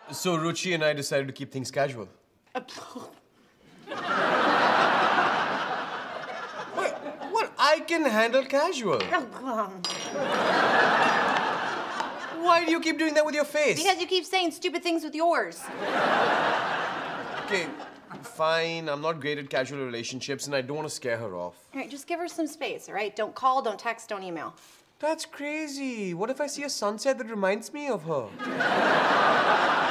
So Ruchi and I decided to keep things casual. Wait, what? I can handle casual. Why do you keep doing that with your face? Because you keep saying stupid things with yours. Okay, fine. I'm not great at casual relationships and I don't want to scare her off. All right, just give her some space, all right? Don't call, don't text, don't email. That's crazy. What if I see a sunset that reminds me of her?